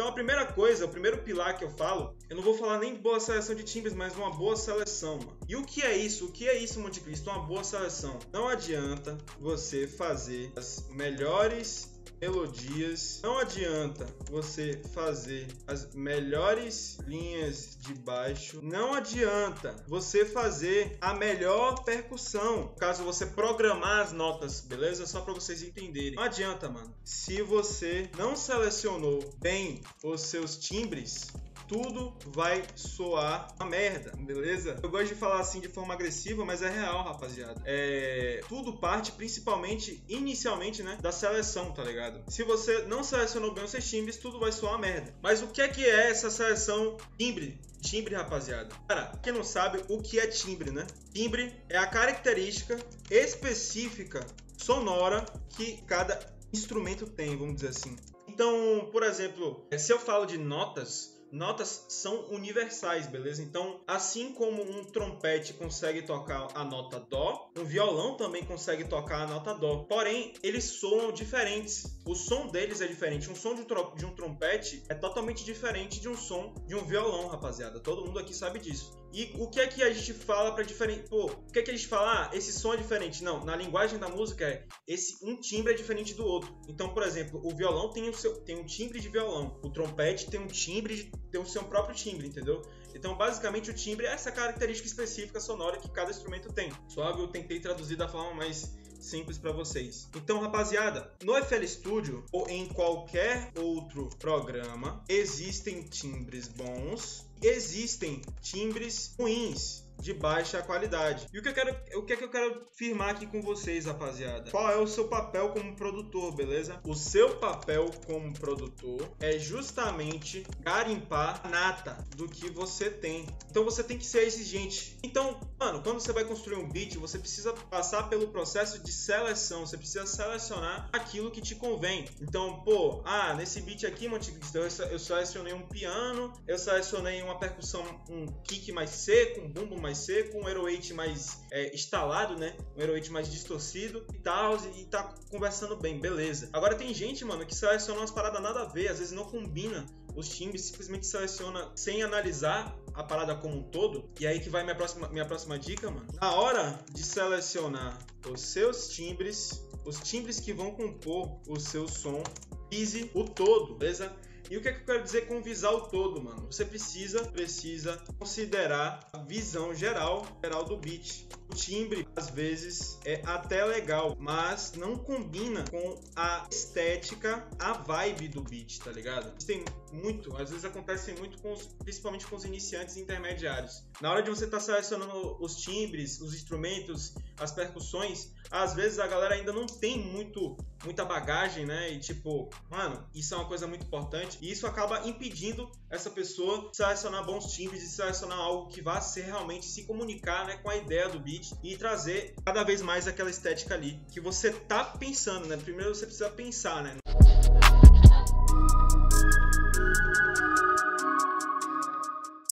Então a primeira coisa, o primeiro pilar que eu falo, eu não vou falar nem de boa seleção de timbres, mas uma boa seleção, mano. E o que é isso? O que é isso, Monte Cristo? Uma boa seleção. Não adianta você fazer as melhores melodias, não adianta você fazer as melhores linhas de baixo, não adianta você fazer a melhor percussão, caso você programar as notas, beleza? Só para vocês entenderem. Não adianta, mano. Se você não selecionou bem os seus timbres, tudo vai soar uma merda, beleza? Eu gosto de falar assim de forma agressiva, mas é real, rapaziada. Tudo parte principalmente, inicialmente, né, da seleção, tá ligado? Se você não selecionou bem os seus timbres, tudo vai soar uma merda. Mas o que é essa seleção timbre? Timbre, rapaziada. Cara, quem não sabe o que é timbre, né? Timbre é a característica específica sonora que cada instrumento tem, vamos dizer assim. Então, por exemplo, se eu falo de notas são universais, beleza? Então, assim como um trompete consegue tocar a nota dó, um violão também consegue tocar a nota dó. Porém, eles soam diferentes. O som deles é diferente. Um som de um trompete é totalmente diferente de um som de um violão, rapaziada. Todo mundo aqui sabe disso. E o que é que a gente fala para diferente? Pô, o que é que a gente fala? Ah, esse som é diferente. Não, na linguagem da música um timbre é diferente do outro. Então, por exemplo, o violão tem um timbre de violão. O trompete tem tem o seu próprio timbre, entendeu? Então, basicamente, o timbre é essa característica específica sonora que cada instrumento tem. Suave, eu tentei traduzir da forma mais simples para vocês. Então, rapaziada, no FL Studio ou em qualquer outro programa, existem timbres bons, existem timbres ruins, de baixa qualidade. E o que é que eu quero firmar aqui com vocês, rapaziada? Qual é o seu papel como produtor, beleza? O seu papel como produtor é justamente garimpar a nata do que você tem. Então você tem que ser exigente. Então, mano, quando você vai construir um beat, você precisa passar pelo processo de seleção. Você precisa selecionar aquilo que te convém. Então, pô, nesse beat aqui, eu selecionei um piano, eu selecionei uma percussão, um kick mais seco, um bumbo mais seco, um 808 mais instalado, né? Um 808 mais distorcido e tal, e tá conversando bem, beleza. Agora tem gente, mano, que seleciona umas paradas nada a ver, às vezes não combina os timbres, simplesmente seleciona sem analisar a parada como um todo. E aí que vai minha próxima dica, mano. Na hora de selecionar os seus timbres, os timbres que vão compor o seu som, vise o todo, beleza? E o que é que eu quero dizer com visar o todo, mano? Você precisa considerar a visão geral do beat. O timbre, às vezes, é até legal, mas não combina com a estética, a vibe do beat, tá ligado? Isso tem muito, às vezes acontece muito, principalmente com os iniciantes e intermediários. Na hora de você estar selecionando os timbres, os instrumentos, as percussões, às vezes a galera ainda não tem muita bagagem, né? E tipo, mano, isso é uma coisa muito importante. E isso acaba impedindo essa pessoa de selecionar bons timbres e selecionar algo que vá realmente se comunicar, né, com a ideia do beat e trazer cada vez mais aquela estética ali que você tá pensando, né? Primeiro você precisa pensar, né?